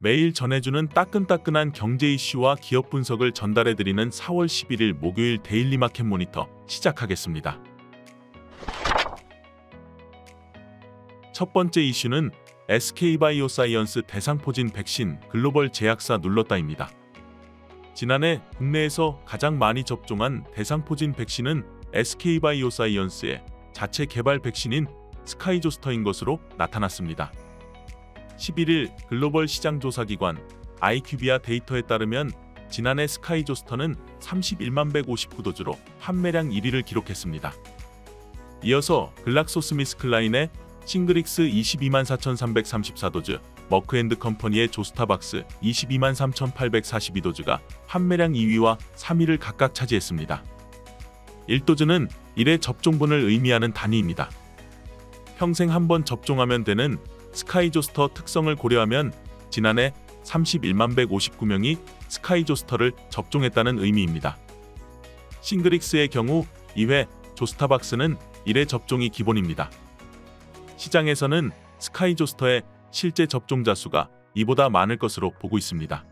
매일 전해주는 따끈따끈한 경제 이슈와 기업 분석을 전달해드리는 4월 11일 목요일 데일리 마켓 모니터 시작하겠습니다. 첫 번째 이슈는 SK바이오사이언스 대상포진 백신 글로벌 제약사 눌렀다입니다. 지난해 국내에서 가장 많이 접종한 대상포진 백신은 SK바이오사이언스의 자체 개발 백신인 스카이조스터인 것으로 나타났습니다. 11일 글로벌 시장조사기관 IQVIA 데이터에 따르면 지난해 스카이조스터는 31만 159도즈로 판매량 1위를 기록했습니다. 이어서 글락소스미스클라인의 싱그릭스 22만 4,334도즈, 머크앤드컴퍼니의 조스타박스 22만 3,842도즈가 판매량 2위와 3위를 각각 차지했습니다. 1도즈는 1회 접종분을 의미하는 단위입니다. 평생 한 번 접종하면 되는 스카이조스터 특성을 고려하면 지난해 31만 159명이 스카이조스터를 접종했다는 의미입니다. 싱그릭스의 경우 2회, 조스타박스는 1회 접종이 기본입니다. 시장에서는 스카이조스터의 실제 접종자 수가 이보다 많을 것으로 보고 있습니다.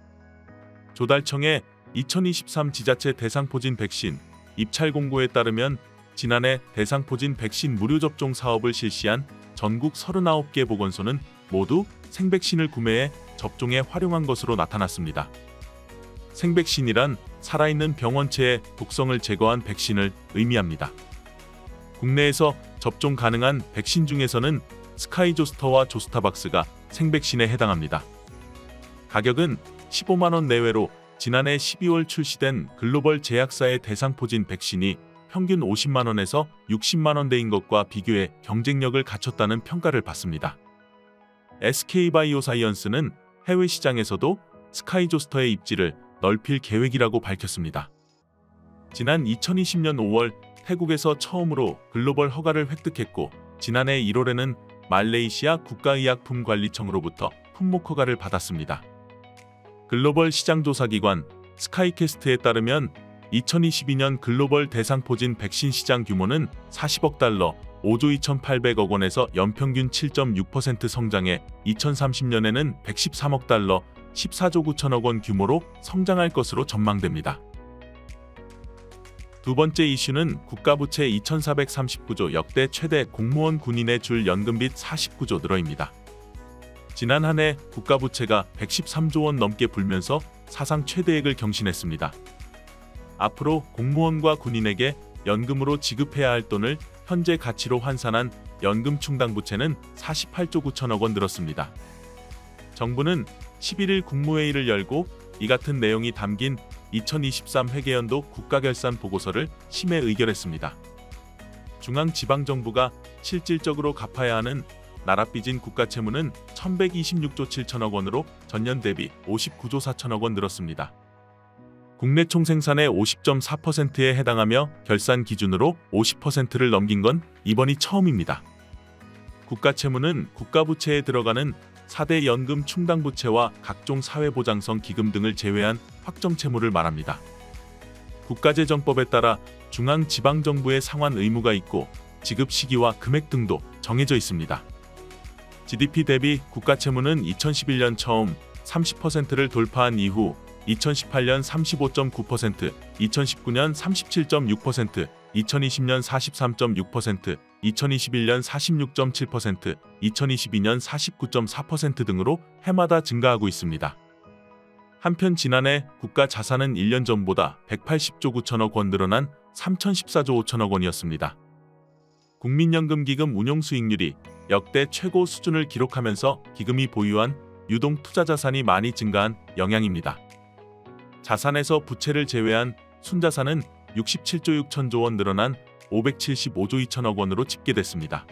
조달청의 2023 지자체 대상포진 백신 입찰 공고에 따르면 지난해 대상포진 백신 무료 접종 사업을 실시한 전국 39개 보건소는 모두 생백신을 구매해 접종에 활용한 것으로 나타났습니다. 생백신이란 살아있는 병원체의 독성을 제거한 백신을 의미합니다. 국내에서 접종 가능한 백신 중에서는 스카이조스터와 조스타박스가 생백신에 해당합니다. 가격은 15만원 내외로 지난해 12월 출시된 글로벌 제약사의 대상포진 백신이 평균 50만원에서 60만원대인 것과 비교해 경쟁력을 갖췄다는 평가를 받습니다. SK바이오사이언스는 해외 시장에서도 스카이조스터의 입지를 넓힐 계획이라고 밝혔습니다. 지난 2020년 5월 태국에서 처음으로 글로벌 허가를 획득했고 지난해 1월에는 말레이시아 국가의약품관리청으로부터 품목 허가를 받았습니다. 글로벌 시장조사기관 스카이캐스트에 따르면 2022년 글로벌 대상포진 백신 시장 규모는 40억 달러, 5조 2,800억 원에서 연평균 7.6% 성장해 2030년에는 113억 달러, 14조 9천억 원 규모로 성장할 것으로 전망됩니다. 두 번째 이슈는 국가부채 2,439조 역대 최대 공무원 군인의 줄 연금빚 49조 늘어입니다. 지난 한 해 국가부채가 113조 원 넘게 불면서 사상 최대액을 경신했습니다. 앞으로 공무원과 군인에게 연금으로 지급해야 할 돈을 현재 가치로 환산한 연금 충당 부채는 48조 9천억 원 늘었습니다. 정부는 11일 국무회의를 열고 이 같은 내용이 담긴 2023 회계연도 국가결산 보고서를 심의 의결했습니다. 중앙지방정부가 실질적으로 갚아야 하는 나랏빚인 국가채무는 1,126조 7천억 원으로 전년 대비 59조 4천억 원 늘었습니다. 국내 총생산의 50.4%에 해당하며 결산 기준으로 50%를 넘긴 건 이번이 처음입니다. 국가채무는 국가부채에 들어가는 4대 연금 충당부채와 각종 사회보장성 기금 등을 제외한 확정채무를 말합니다. 국가재정법에 따라 중앙지방정부의 상환 의무가 있고 지급 시기와 금액 등도 정해져 있습니다. GDP 대비 국가채무는 2011년 처음 30%를 돌파한 이후 2018년 35.9%, 2019년 37.6%, 2020년 43.6%, 2021년 46.7%, 2022년 49.4% 등으로 해마다 증가하고 있습니다. 한편 지난해 국가 자산은 1년 전보다 180조 9천억 원 늘어난 3,014조 5천억 원이었습니다. 국민연금기금 운용수익률이 역대 최고 수준을 기록하면서 기금이 보유한 유동투자자산이 많이 증가한 영향입니다. 자산에서 부채를 제외한 순자산은 67조 6천조 원 늘어난 575조 2천억 원으로 집계됐습니다.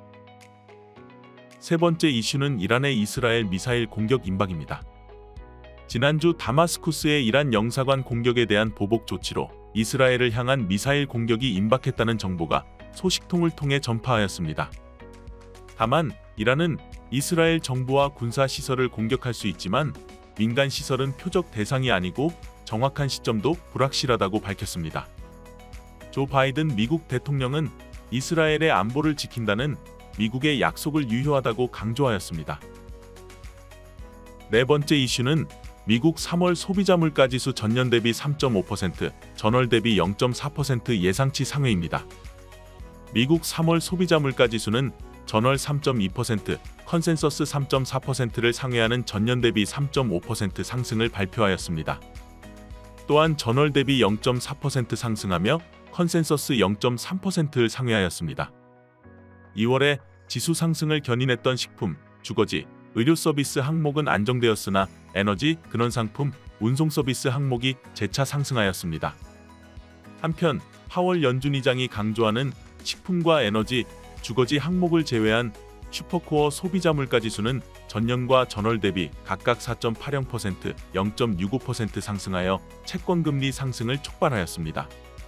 세 번째 이슈는 이란의 이스라엘 미사일 공격 임박입니다. 지난주 다마스쿠스의 이란 영사관 공격에 대한 보복 조치로 이스라엘을 향한 미사일 공격이 임박했다는 정보가 소식통을 통해 전파하였습니다. 다만 이란은 이스라엘 정부와 군사 시설을 공격할 수 있지만 민간 시설은 표적 대상이 아니고 정확한 시점도 불확실하다고 밝혔습니다. 조 바이든 미국 대통령은 이스라엘의 안보를 지킨다는 미국의 약속을 유효하다고 강조하였습니다. 네 번째 이슈는 미국 3월 소비자 물가지수 전년 대비 3.5%, 전월 대비 0.4% 예상치 상회입니다. 미국 3월 소비자 물가지수는 전월 3.2%, 컨센서스 3.4%를 상회하는 전년 대비 3.5% 상승을 발표하였습니다. 또한 전월 대비 0.4% 상승하며 컨센서스 0.3%를 상회하였습니다. 2월에 지수 상승을 견인했던 식품, 주거지, 의료 서비스 항목은 안정되었으나 에너지, 근원상품, 운송 서비스 항목이 재차 상승하였습니다. 한편 파월 연준 의장이 강조하는 식품과 에너지, 주거지 항목을 제외한 슈퍼코어 소비자 물가지수는 전년과 전월 대비 각각 4.80%, 0.65% 상승하여 채권금리 상승을 촉발하였습니다.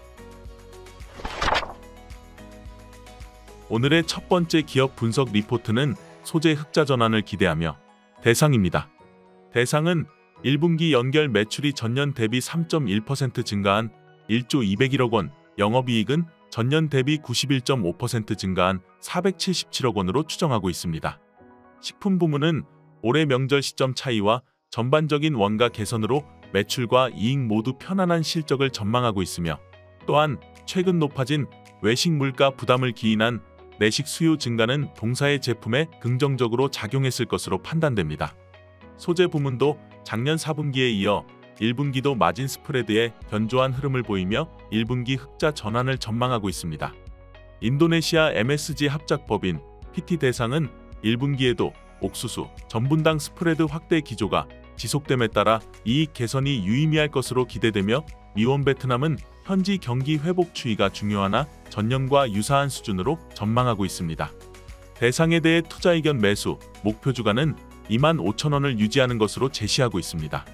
오늘의 첫 번째 기업 분석 리포트는 소재 흑자 전환을 기대하며 대상입니다. 대상은 1분기 연결 매출이 전년 대비 3.1% 증가한 1조 201억 원, 영업이익은 전년 대비 91.5% 증가한 477억 원으로 추정하고 있습니다. 식품 부문은 올해 명절 시점 차이와 전반적인 원가 개선으로 매출과 이익 모두 편안한 실적을 전망하고 있으며 또한 최근 높아진 외식 물가 부담을 기인한 내식 수요 증가는 동사의 제품에 긍정적으로 작용했을 것으로 판단됩니다. 소재 부문도 작년 4분기에 이어 1분기도 마진 스프레드에 견조한 흐름을 보이며 1분기 흑자 전환을 전망하고 있습니다. 인도네시아 MSG 합작법인 PT 대상은 1분기에도 옥수수, 전분당 스프레드 확대 기조가 지속됨에 따라 이익 개선이 유의미할 것으로 기대되며 미원 베트남은 현지 경기 회복 추이가 중요하나 전년과 유사한 수준으로 전망하고 있습니다. 대상에 대해 투자 의견 매수, 목표 주가는 25,000원을 유지하는 것으로 제시하고 있습니다.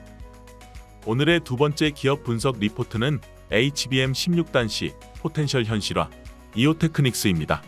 오늘의 두 번째 기업 분석 리포트는 HBM 16단시 포텐셜 현실화, 이오테크닉스입니다.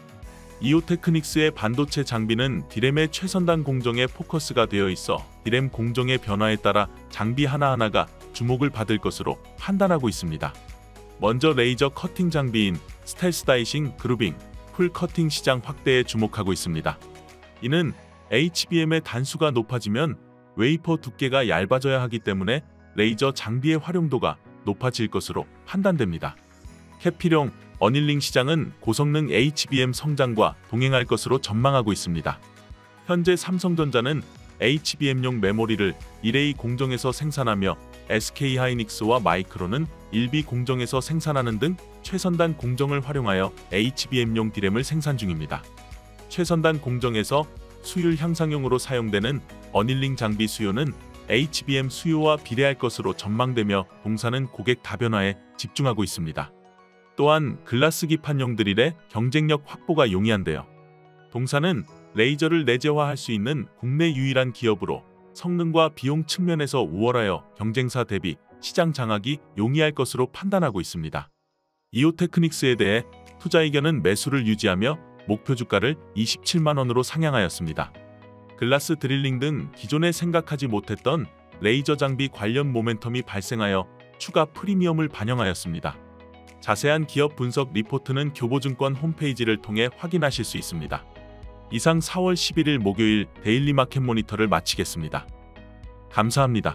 이오테크닉스의 반도체 장비는 디램의 최선단 공정에 포커스가 되어 있어 디램 공정의 변화에 따라 장비 하나하나가 주목을 받을 것으로 판단하고 있습니다. 먼저 레이저 커팅 장비인 스텔스 다이싱, 그루빙, 풀 커팅 시장 확대에 주목하고 있습니다. 이는 HBM의 단수가 높아지면 웨이퍼 두께가 얇아져야 하기 때문에 레이저 장비의 활용도가 높아질 것으로 판단됩니다. 캐피용, 어닐링 시장은 고성능 HBM 성장과 동행할 것으로 전망하고 있습니다. 현재 삼성전자는 HBM용 메모리를 1A 공정에서 생산하며 SK하이닉스와 마이크론은 1B 공정에서 생산하는 등 최선단 공정을 활용하여 HBM용 디램을 생산 중입니다. 최선단 공정에서 수율 향상용으로 사용되는 어닐링 장비 수요는 HBM 수요와 비례할 것으로 전망되며 동사는 고객 다변화에 집중하고 있습니다. 또한 글라스 기판용 드릴의 경쟁력 확보가 용이한데요. 동사는 레이저를 내재화할 수 있는 국내 유일한 기업으로 성능과 비용 측면에서 우월하여 경쟁사 대비 시장 장악이 용이할 것으로 판단하고 있습니다. 이오테크닉스에 대해 투자 의견은 매수를 유지하며 목표 주가를 27만원으로 상향하였습니다. 글라스 드릴링 등 기존에 생각하지 못했던 레이저 장비 관련 모멘텀이 발생하여 추가 프리미엄을 반영하였습니다. 자세한 기업 분석 리포트는 교보증권 홈페이지를 통해 확인하실 수 있습니다. 이상 4월 11일 목요일 데일리 마켓 모니터를 마치겠습니다. 감사합니다.